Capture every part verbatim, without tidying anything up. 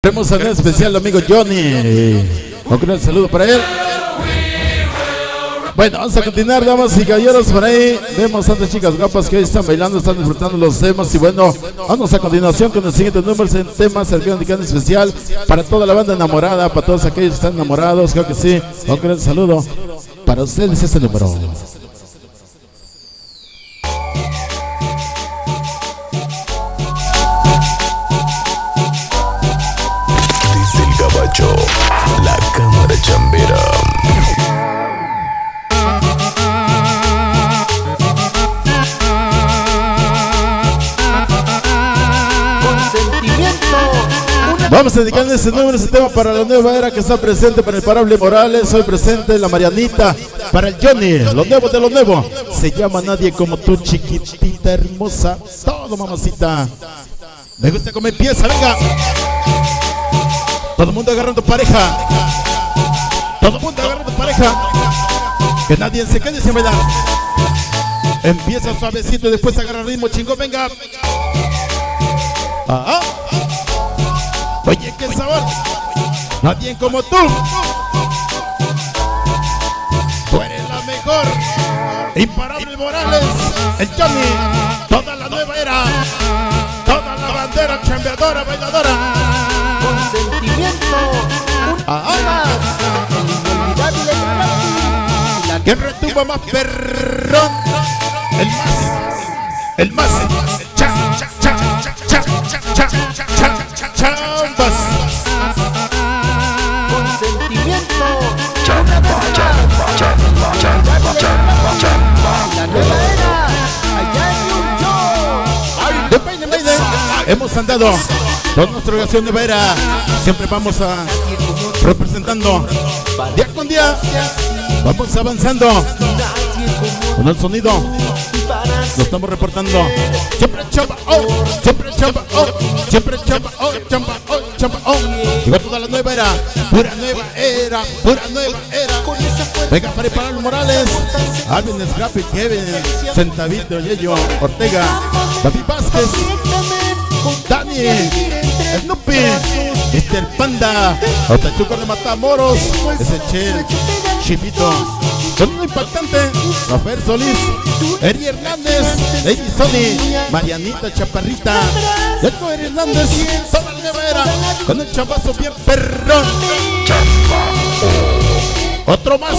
Tenemos a un especial amigo Johnny. Un gran saludo para él. Bueno, vamos a continuar, damas y caballeros, por ahí vemos tantas chicas guapas que hoy están bailando, están disfrutando los temas. Y bueno, vamos a continuación con el siguiente número, el tema cercano de especial para toda la banda enamorada, para todos aquellos que están enamorados, creo que sí. Un gran saludo para ustedes este número. Desde el Gabacho, la cámara chambera. Vamos a dedicarle ese número, ese tema para la nueva era que está presente para el Imparable Morales. Hoy presente la Marianita, para el Johnny, lo nuevo de lo nuevo. Se llama Nadie Como Tú, chiquitita, hermosa. Todo, mamacita. Me gusta cómo empieza, venga. Todo el mundo agarrando pareja. Todo el mundo agarrando pareja. Que nadie se quede sin bailar. Empieza suavecito y después agarra ritmo, chingón, venga. Ah, oye, qué sabor. Nadie como tú. Tú eres la mejor. Imparable Morales, el Johnny, toda la nueva era, toda la bandera chambeadora, bailadora. Con sentimiento, un Ah, más, el inolvidable Scrappy. ¿quién retumba más perrón? El más, el más, el cha, cha, cha, cha, cha, cha, cha, cha, cha, cha, chambas. Con sentimiento, Chamba, chamba, chamba, chamba, chamba, chamba. la nueva era, allá en New York. De baile, baile. Hemos andado con nuestra oración de vera. Siempre vamos a representando día con día. Vamos avanzando con el sonido. Lo estamos reportando. Siempre chamba, oh, siempre chamba, oh, siempre chamba, oh, chamba, oh, chamba, oh. Llegó toda la nueva era, pura nueva era, pura nueva era. Venga para Imparable Morales, Alvin, Scrappy, Kevin, Centavito, Yeyo, Ortega, David Vázquez, Dani, Snoopy, mister Panda, Otachuco de Matamoros, ese Che, Chipito, sonido impactante, Rafael Solís, Eri Hernández, Lady Sony, Marianita Chaparrita, Yaco Eri Hernández, toda la nueva era, con el chambazo bien perrón. Otro más,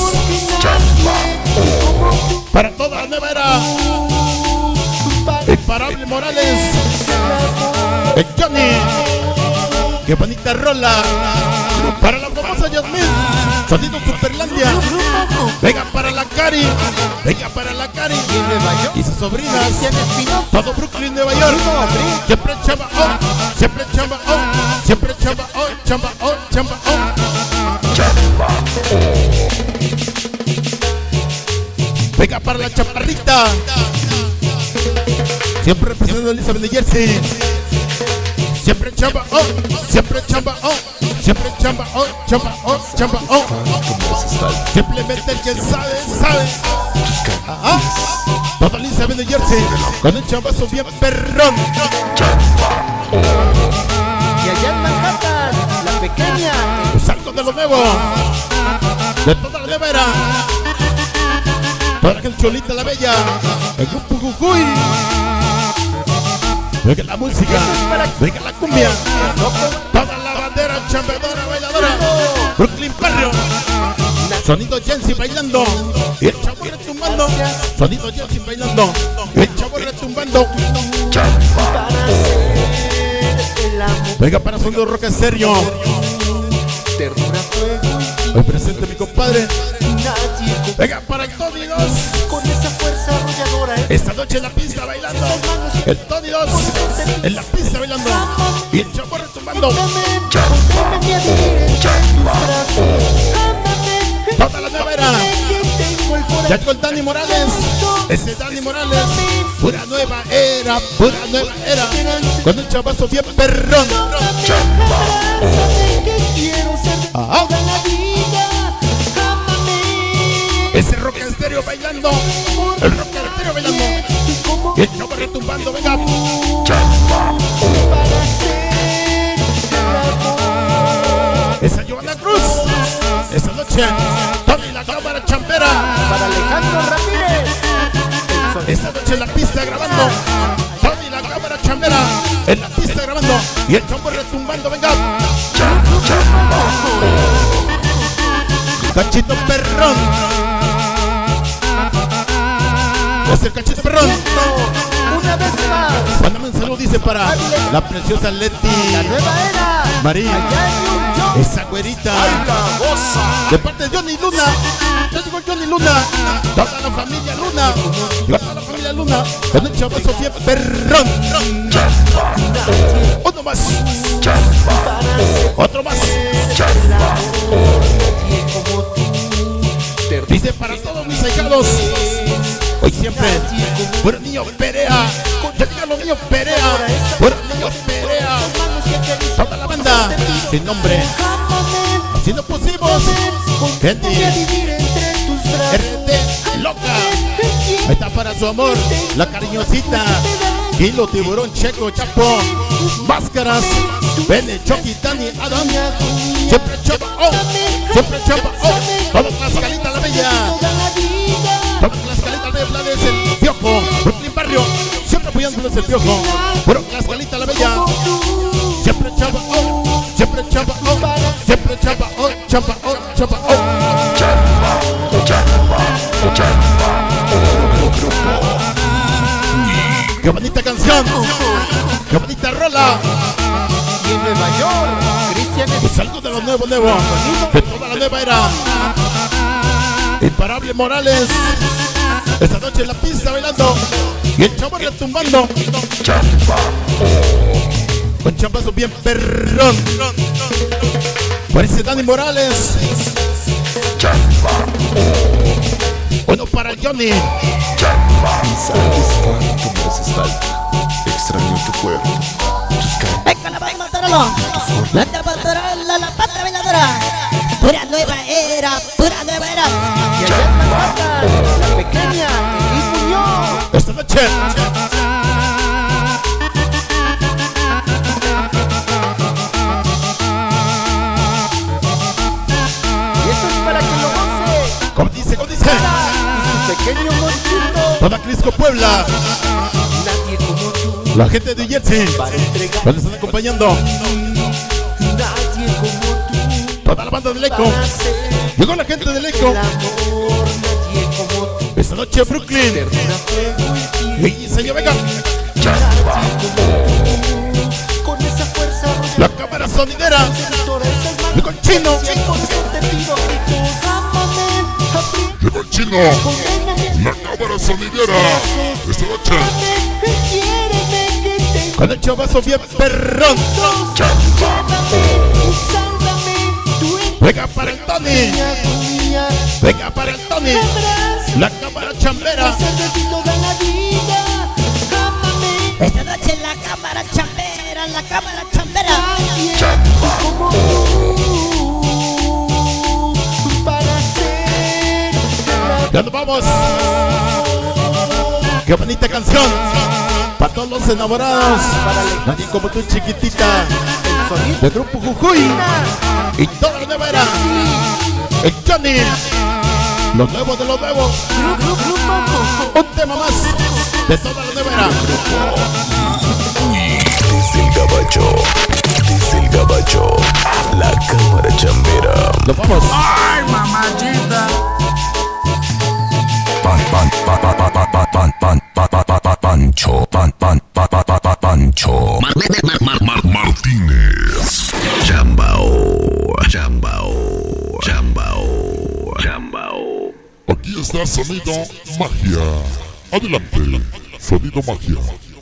para toda la nueva era, Imparable Morales, el Johnny, qué bonita rola, para la famosa Yasmín, sonido Superlandia, venga para la Cari, venga para la Cari, y sus sobrinas, todo Brooklyn, Nueva York, siempre chamba, oh, siempre chamba, oh, siempre chamba, oh, chamba, oh, chamba, oh, chamba, oh. Venga para la Chaparrita, siempre representando a Elizabeth de Jersey. Siempre chamba, oh, siempre chamba, oh, siempre chamba, oh, chamba, oh, chamba, oh. Simplemente el que sabe, sabe. Ajá. Todo Elizabeth de Jersey, con el chambazo bien perrón. Y allá en Manhattan, la pequeña, Pues algo de lo nuevo, de toda la nueva era. Toda la gente Cholita la Bella, el grupo Jujuy. Venga la música, venga la cumbia, toda la bandera chambeadora, bailadora, Brooklyn Barrio, sonido Jensi bailando, y el chavo retumbando, sonido Jensi bailando, y el chavo retumbando, venga para sonido rock en serio, ternura, fuego y hoy presente mi compadre, nadie como venga para el Tony dos, con esa fuerza arrolladora. esta noche en la pista bailando, el Tony dos, en la pista bailando, y el chavo retumbando, toda la nueva era, ya con Dani Morales, ese Dani Morales, pura nueva era, pura nueva era, con un chavazo bien perrón. Ah, ese rock en estéreo bailando, el rock en estéreo bailando, y el chavo retumbando, venga. Para ser el amor. Esta noche, Tony la cámara chambera. Para Alejandro Ramírez. Esta noche en la pista grabando. Tony la cámara chambera. En la pista grabando. Y el chombo retumbando, venga. Cachito perrón. Es el cachito perrón. Una vez más. Mándame un saludo, dice, para la preciosa Leti. La nueva era. María. Allá en New York. Esa güerita. De parte de Johnny Luna. Yo digo Johnny Luna. Toda la familia Luna. Toda la familia Luna. Con un chavazo bien perrón. Uno más. Otro más. Dice para todos mis ahijados. Hoy siempre. Puro niño Perea. Yo digo los niños Perea. Puro niño Perea. Toda la banda. Sin nombre. Así nos pusimos. Gente. R T loca. Ahí está para su amor. La cariñosita. Kilo, Tiburón, Checo, Chapo. Máscaras. Bene, Chucky, Dani, Adam. Siempre Chapa, oh. Siempre Chapa, oh. Todas las calitas la bella. Todas las calitas la bella. Planes, el Piojo. Brooklyn Barrio. Siempre apoyándoles el Piojo. Puro las calitas la bella. Siempre Chapa, oh. Siempre Chapa, oh. Siempre Chapa, oh. Chapa, oh. Chapa, oh. Chamba, chamba, chamba, oh, grupo. Qué bonita canción. Qué bonita rola. Y en Nueva York, Cristian Es algo de lo nuevo, nuevo. De toda la nueva era. Imparable Morales. Esta noche en la pista bailando. Y el chavo retumbando. Chamba, Con chambazo bien perrón. Parece Dani Morales. chamba, Uno para Johnny. chamba. ¿Sabes cuánto me haces falta? Extraño tu cuerpo, tus caras, Venga, la vaina, Motorola. La Motorola, la pata bailadora. Pura nueva era, pura nueva era. y allá en Manhattan, la pequeña Elis Muñoz. Esta noche. Y esto es para que lo goce. Como dice, como dice. Y su pequeño monstruito. Toda Crisco Puebla. Nadie como tú. La gente de Jersey. Para entregar. Nos están acompañando. Nadie como tú. Toda la banda del Eco. Para hacer Llegó la gente del Eco. el amor. Nadie como tú. Esta noche Brooklyn. Ternura, fuego y Y señor, venga. Chamba, con esa fuerza La cámara sonidera. seductora, esas manos Llegó el chino. por eso te pido gritos. Ámame, apriétame, Llegó el chino. convéname, La cámara sonidera. Esta noche. quiéreme que te Con el chavazo bien perrón. chamba, sálvame, tú eres Venga para el Tony. mía, mía, Venga para el Tony. sabrás La cámara chambera. hacer de ti toda la vida. Ámame, Esta noche en la cámara chambera, en la cámara chambera. nadie chamba, como tú para ser Ya nos vamos. Qué bonita canción. Para todos los enamorados. Nadie como tú, chiquitita. el sonido. Del grupo Jujuy. Y toda la nueva era. El Johnny. Los nuevos de los nuevos. Un tema más. De toda la nueva era. desde el gabacho, desde el gabacho, la cámara chambera. Nos vamos. Pan, pan, pan, pan, pan, pan, pan, pan, pan, pan, pan, pan, pancho, pan, pan, pan, pan, pan, pan, pancho. Martínez. Chambao, chambao, chambao, chambao. Aquí está Sonido Magia. Adelante, Sonido Magia.